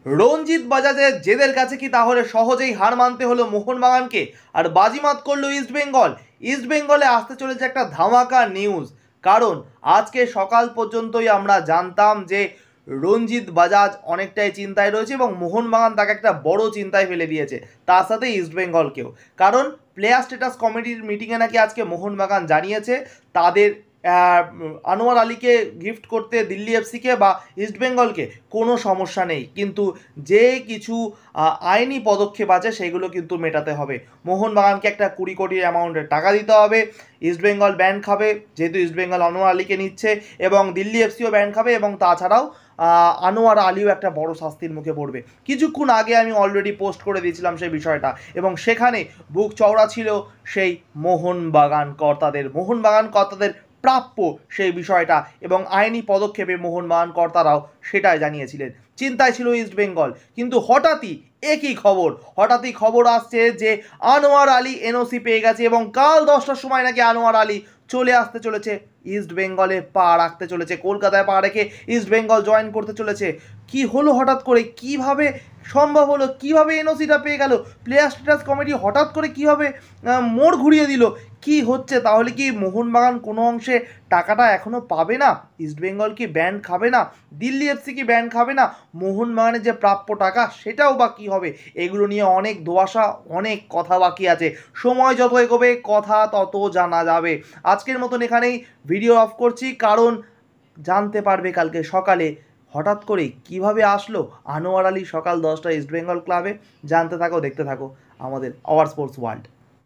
রঞ্জিত বাজাজের জেদের কাছে কি তাহলে সহজেই হার মানতে হলো মোহনবাগানকে, আর বাজিমাত করলো ইস্টবেঙ্গল। ইস্টবেঙ্গলে আসতে চলেছে একটা ধামাকা নিউজ, কারণ আজকে সকাল পর্যন্তই আমরা জানতাম যে রঞ্জিত বাজাজ অনেকটাই চিন্তায় রয়েছে এবং মোহনবাগান তাকে একটা বড় চিন্তায় ফেলে দিয়েছে, তার সাথে ইস্টবেঙ্গলকেও। কারণ প্লেয়ার স্ট্যাটাস কমিটির মিটিংয়ে নাকি আজকে মোহনবাগান জানিয়েছে তাদের আনোয়ার আলীকে গিফট করতে দিল্লি এফসিকে বা ইস্টবেঙ্গলকে কোনো সমস্যা নেই, কিন্তু যে কিছু আইনি পদক্ষেপ আছে সেগুলো কিন্তু মেটাতে হবে। মোহনবাগানকে একটা 20 কোটি অ্যামাউন্টের টাকা দিতে হবে, ইস্টবেঙ্গল ব্যান খাবে যেহেতু ইস্টবেঙ্গল আনোয়ার আলীকে নিচ্ছে, এবং দিল্লি এফসিও ব্যান খাবে, এবং তাছাড়াও আনোয়ার আলীও একটা বড় শাস্তির মুখে পড়বে। কিছুক্ষণ আগে আমি অলরেডি পোস্ট করে দিয়েছিলাম সেই বিষয়টা, এবং সেখানে বুক চওড়া ছিল সেই মোহনবাগান কর্তাদের প্রাপ্য সেই বিষয়টা, এবং আইনি পদক্ষেপে মোহনবাগান কর্তারাও সেটাই জানিয়েছিলেন। চিন্তায় ছিল ইস্টবেঙ্গল, কিন্তু হঠাৎই খবর আসছে যে আনোয়ার আলী এনওসি পেয়ে গেছে, এবং কাল 10টার সময় নাকি আনোয়ার আলী চলে আসতে চলেছে ইস্টবেঙ্গলে, পা রাখতে চলেছে কলকাতায়, পা রেখে ইস্টবেঙ্গল জয়েন করতে চলেছে। কি হলো হঠাৎ করে, কিভাবে সম্ভব হলো, কিভাবে এনওসিটা পেয়ে গেল, প্লেয়ার স্ট্যাটাস কমিটি হঠাৎ করে কিভাবে মোড় ঘুরিয়ে দিল, কি হচ্ছে? তাহলে কি মোহনবাগান কোনো অংশে টাকাটা এখনও পাবে না? ইস্টবেঙ্গল কি ব্যান্ড খাবে না? দিল্লি এফসি কি ব্যান্ড খাবে না? মোহনবাগানের যে প্রাপ্য টাকা সেটাও বা কী হবে? এগুলো নিয়ে অনেক দোয়াশা, অনেক কথা বাকি আছে। সময় যত এগোবে কথা তত জানা যাবে। আজকের মতন এখানেই ভিডিও অফ করছি, কারণ জানতে পারবে কালকে সকালে হঠাৎ করে কিভাবে আসলো আনোয়ার আলী সকাল 10টায় ইস্টবেঙ্গল ক্লাবে। জানতে থাকো, দেখতে থাকো আমাদের আওয়ার স্পোর্টস ওয়ার্ল্ড।